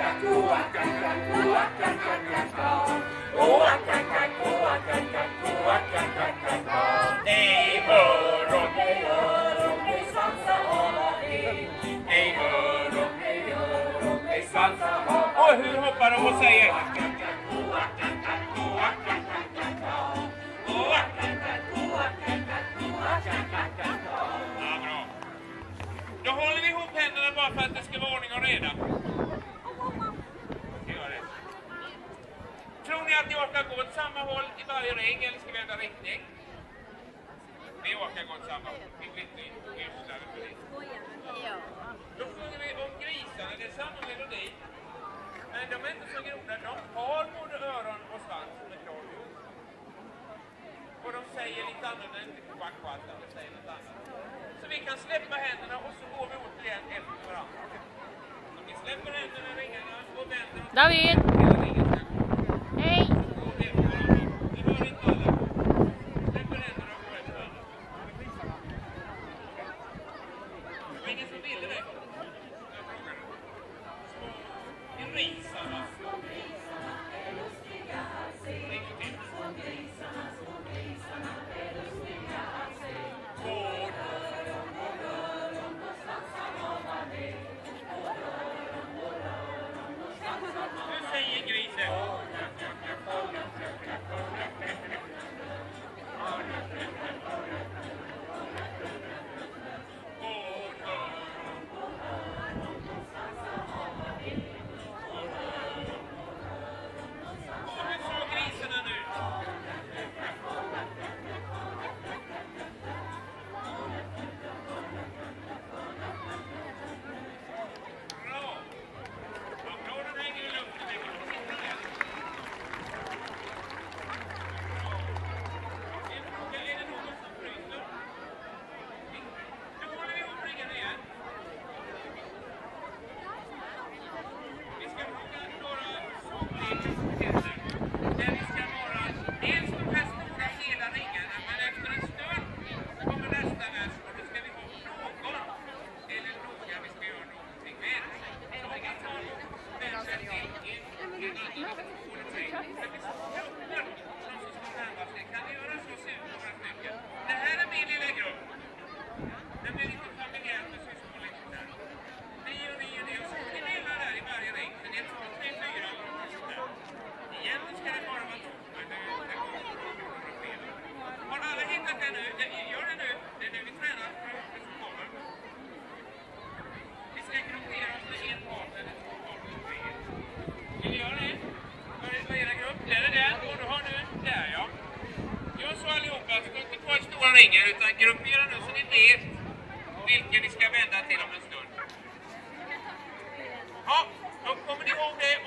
Och hur hoppar de och säger? Ja, bra. Då håller vi ihop händerna bara för att det ska vara ordning och reda. Gör det. Tror ni att ni orkar gå åt samma håll i varje ring eller ska vi ändra riktning? Vi orkar gå åt samma håll. Vi blir inte yslade för det. Då sjunger vi om grisarna. Det är samma melodi. Men de är inte så groda. De har både öron och svans som är klart ut. Och de säger lite annorlunda, inte kvack, de säger något annat. Så vi kan släppa händerna och så går vi återigen efter varandra. Så vi släpper händerna i ringarna och vänder oss. David! Hej! Vi hör inte alla. Släpper händerna och går efter varandra. Det var ingen som ville det. Jag frågar. Så, grisarna. Utan gruppera nu så ni vet vilken ni ska vända till om en stund. Ja, då kommer ni ihåg det